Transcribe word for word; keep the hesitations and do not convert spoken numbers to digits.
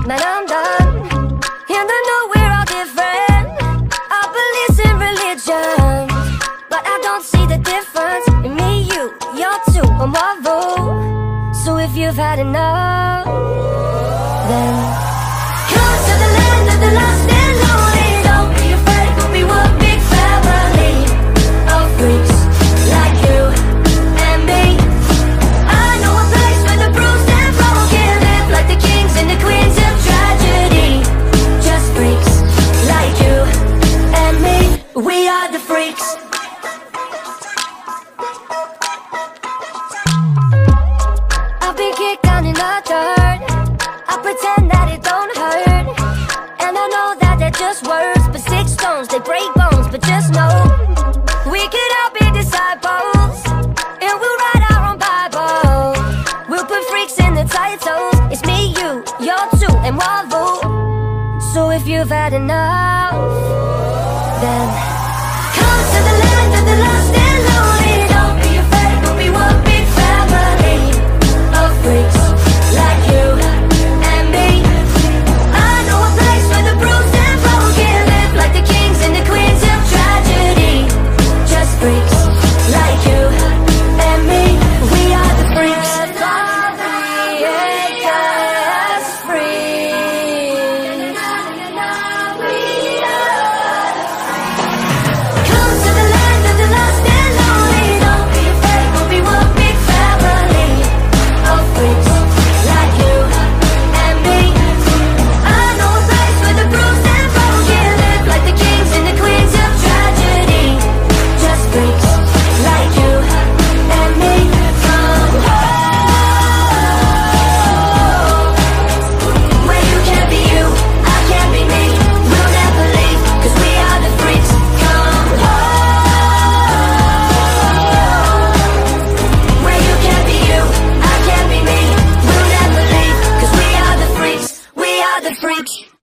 man, I'm done. And I know we're all different, our beliefs in religion, but I don't see the difference in me, you, you're two, or Marvel. So if you've had enough, then come to the land of the lost and lonely. Don't be afraid, we'll be one big family of freaks like you and me. I know a place where the bruised and broken live like the kings and the queens of tragedy. Just freaks like you and me. We are the freaks. I've been kicked down in the dirt, I pretend that it don't hurt, and I know that they're just words, but six stones, they break bones. But just know, we could all be disciples, and we'll write our own Bible. We'll put freaks in the titles. It's me, you, you're two, and Marvel. So if you've had enough, then